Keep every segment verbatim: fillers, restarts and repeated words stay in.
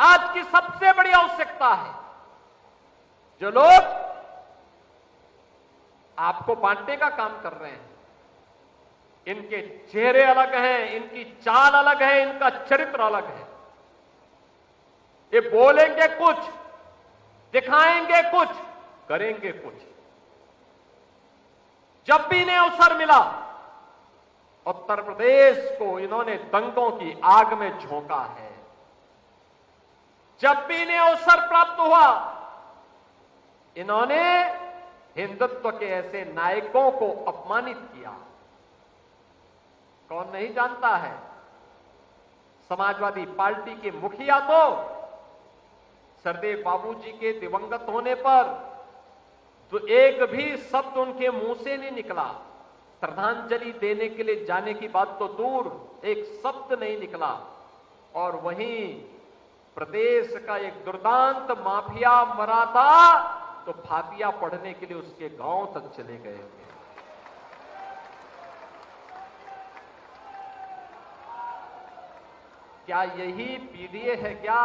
आज की सबसे बड़ी आवश्यकता है, जो लोग आपको बांटने का काम कर रहे हैं, इनके चेहरे अलग हैं, इनकी चाल अलग है, इनका चरित्र अलग है। ये बोलेंगे कुछ, दिखाएंगे कुछ, करेंगे कुछ। जब भी इन्हें अवसर मिला, उत्तर प्रदेश को इन्होंने दंगों की आग में झोंका है। जब भी इन्हें अवसर प्राप्त हुआ, इन्होंने हिंदुत्व के ऐसे नायकों को अपमानित किया। कौन नहीं जानता है, समाजवादी पार्टी के मुखिया तो सरदेव बाबूजी के दिवंगत होने पर तो एक भी शब्द उनके मुंह से नहीं निकला। श्रद्धांजलि देने के लिए जाने की बात तो दूर, एक शब्द नहीं निकला। और वहीं प्रदेश का एक दुर्दांत माफिया मरा था तो फातिया पढ़ने के लिए उसके गांव तक चले गए थे। क्या यही पीडीए है? क्या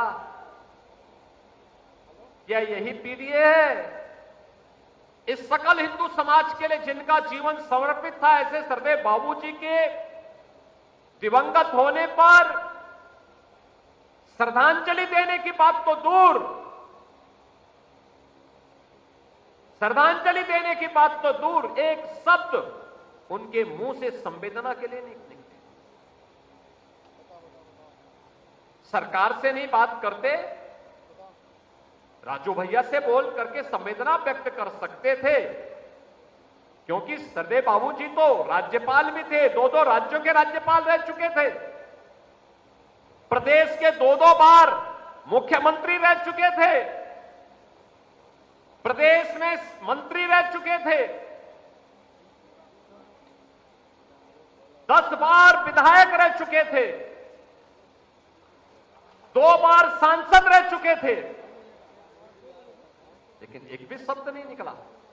क्या यही पीडीए है? इस सकल हिंदू समाज के लिए जिनका जीवन समर्पित था, ऐसे सरदेव बाबूजी के दिवंगत होने पर श्रद्धांजलि देने की बात तो दूर, श्रद्धांजलि देने की बात तो दूर, एक शब्द उनके मुंह से संवेदना के लिए नहीं निकले। सरकार से नहीं बात करते, राजू भैया से बोल करके संवेदना व्यक्त कर सकते थे, क्योंकि सरदेव बाबूजी तो राज्यपाल भी थे, दो दो राज्यों के राज्यपाल रह चुके थे, प्रदेश के दो दो बार मुख्यमंत्री रह चुके थे, प्रदेश में मंत्री रह चुके थे, दस बार विधायक रह चुके थे, दो बार सांसद रह चुके थे, लेकिन एक भी शब्द नहीं निकला।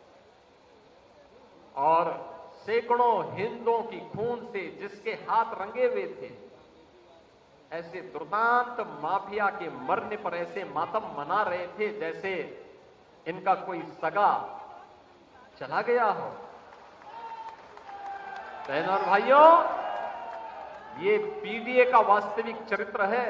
और सैकड़ों हिंदुओं की खून से जिसके हाथ रंगे हुए थे, ऐसे दुर्दांत माफिया के मरने पर ऐसे मातम मना रहे थे जैसे इनका कोई सगा चला गया हो। बहनों और भाइयों, ये पीडीए का वास्तविक चरित्र है,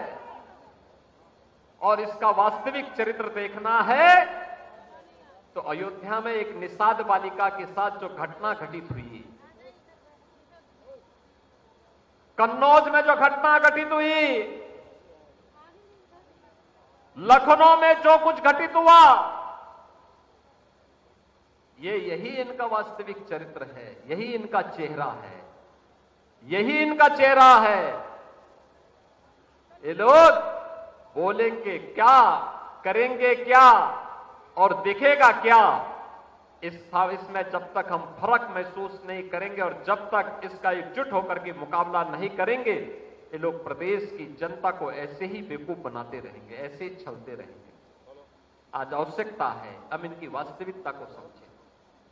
और इसका वास्तविक चरित्र देखना है तो अयोध्या में एक निषाद बालिका के साथ जो घटना घटित हुई, कन्नौज में जो घटना घटित हुई, लखनऊ में जो कुछ घटित हुआ, ये यही इनका वास्तविक चरित्र है, यही इनका चेहरा है, यही इनका चेहरा है। ये लोग बोलेंगे क्या, करेंगे क्या और दिखेगा क्या, इस इसमें जब तक हम फर्क महसूस नहीं करेंगे और जब तक इसका एकजुट होकर के मुकाबला नहीं करेंगे, ये लोग प्रदेश की जनता को ऐसे ही बेवकूफ बनाते रहेंगे, ऐसे ही छलते रहेंगे। आज आवश्यकता है हम इनकी वास्तविकता को समझें।